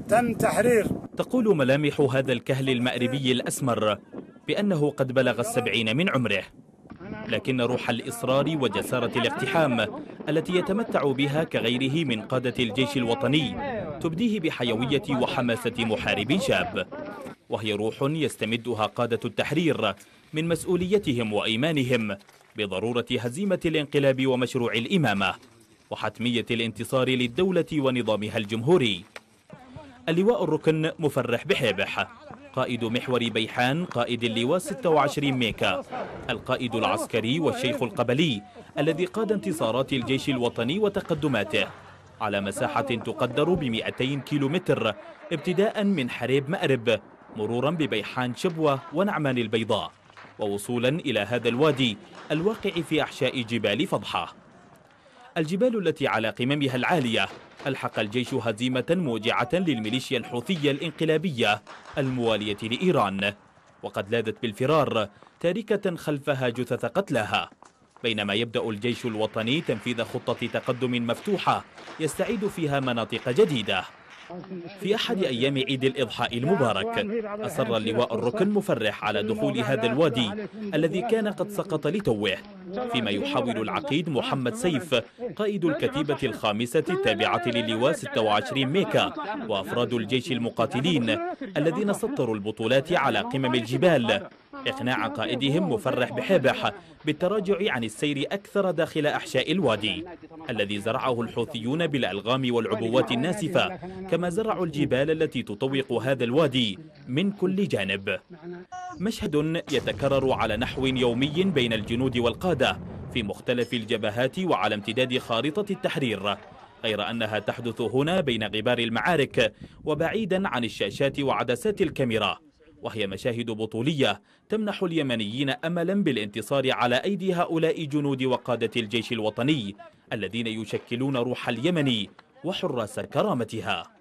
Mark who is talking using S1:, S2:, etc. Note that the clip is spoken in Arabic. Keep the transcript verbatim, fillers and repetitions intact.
S1: تم تحرير.
S2: تقول ملامح هذا الكهل المأربي الأسمر بأنه قد بلغ السبعين من عمره، لكن روح الإصرار وجسارة الاقتحام التي يتمتع بها كغيره من قادة الجيش الوطني تبديه بحيوية وحماسة محارب شاب، وهي روح يستمدها قادة التحرير من مسؤوليتهم وإيمانهم بضرورة هزيمة الانقلاب ومشروع الإمامة وحتمية الانتصار للدولة ونظامها الجمهوري. اللواء الركن مفرح بحيبح، قائد محور بيحان، قائد اللواء ستة وعشرين ميكا، القائد العسكري والشيخ القبلي الذي قاد انتصارات الجيش الوطني وتقدماته على مساحة تقدر بمئتين كيلومتر ابتداء من حريب مأرب مرورا ببيحان شبوة ونعمان البيضاء ووصولا إلى هذا الوادي الواقع في أحشاء جبال فضحة. الجبال التي على قممها العالية ألحق الجيش هزيمة موجعة للميليشيا الحوثية الانقلابية الموالية لإيران، وقد لاذت بالفرار تاركة خلفها جثث قتلاها، بينما يبدأ الجيش الوطني تنفيذ خطة تقدم مفتوحة يستعيد فيها مناطق جديدة. في أحد أيام عيد الإضحى المبارك أصر اللواء الركن مفرح على دخول هذا الوادي الذي كان قد سقط لتوه، فيما يحاول العقيد محمد سيف قائد الكتيبة الخامسة التابعة للواء ستة وعشرين ميكا وأفراد الجيش المقاتلين الذين سطروا البطولات على قمم الجبال إقناع قائدهم مفرح بحيبح بالتراجع عن السير أكثر داخل أحشاء الوادي الذي زرعه الحوثيون بالألغام والعبوات الناسفة، كما زرعوا الجبال التي تطوق هذا الوادي من كل جانب. مشهد يتكرر على نحو يومي بين الجنود والقادة في مختلف الجبهات وعلى امتداد خارطة التحرير، غير أنها تحدث هنا بين غبار المعارك وبعيدا عن الشاشات وعدسات الكاميرا، وهي مشاهد بطولية تمنح اليمنيين أملا بالانتصار على أيدي هؤلاء جنود وقادة الجيش الوطني الذين يشكلون روح اليمن وحراس كرامتها.